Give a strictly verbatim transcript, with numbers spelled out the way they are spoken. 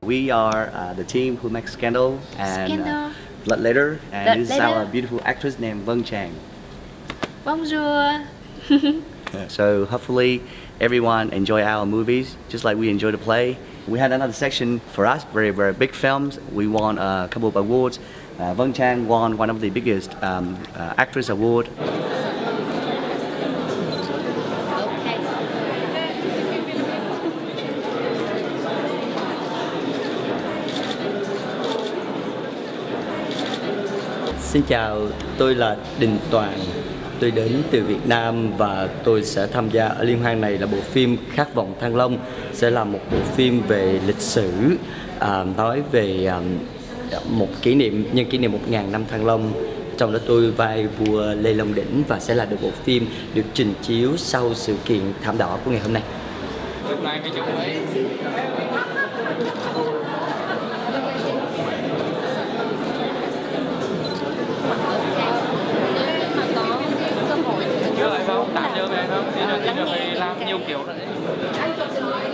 We are uh, the team who makes Scandal and Scandal. Uh, Blood Letter, and Blood this Letter. is our beautiful actress named Vân Trang. Bonjour. So hopefully everyone enjoy our movies just like we enjoy the play. We had another section for us, very very big films. We won a couple of awards. Uh, Vân Trang won one of the biggest um, uh, actress award. Xin chào, tôi là Đình Toàn. Tôi đến từ Việt Nam và tôi sẽ tham gia ở liên hoan này là bộ phim Khát vọng Thăng Long. Sẽ là một bộ phim về lịch sử, à, nói về à, một kỷ niệm, nhân kỷ niệm một nghìn năm Thăng Long. Trong đó tôi vai vua Lê Long Đỉnh và sẽ là được bộ phim được trình chiếu sau sự kiện thảm đỏ của ngày hôm nay. Chưa lại không? Tạm chưa về không? Bây giờ bây giờ phải làm nhiều kiểu nữa.